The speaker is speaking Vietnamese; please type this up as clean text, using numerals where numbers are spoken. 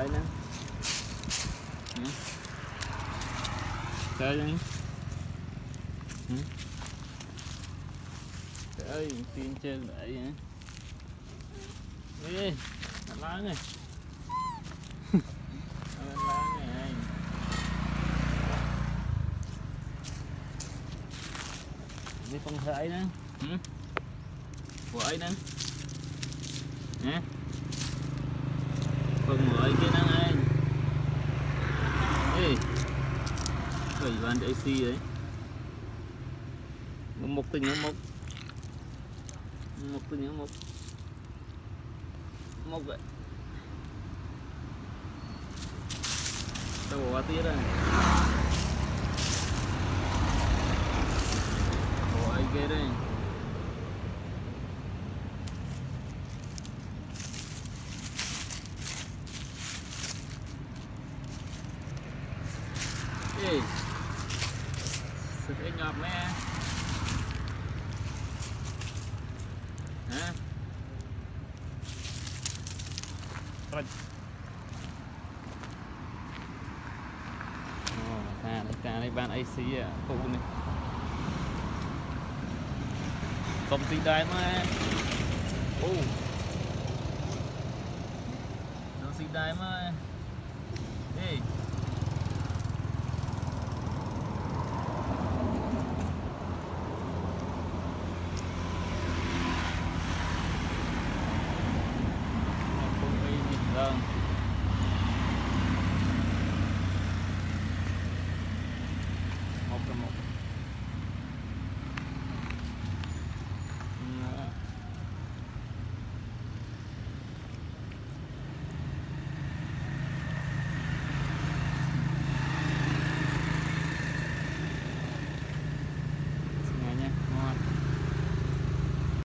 ấy nè. Chơi đi. Trời ơi, tiên chơi lại hả? Đi, lá này. Lá này. Đi con thợ ấy nè. Của ấy nè. Nè. Phần của ấy kia nè anh. Ê. Khởi van AC đấy. Một tình một. Một tình một. Một vậy. Đâu có tía đây. Của ấy kia đây. Ê. Sự anh nhọt mẹ. Hả? Rồi. Cá này bán AC à, phụ này. Không gì đây mà. Nó gì đây mà. Ê.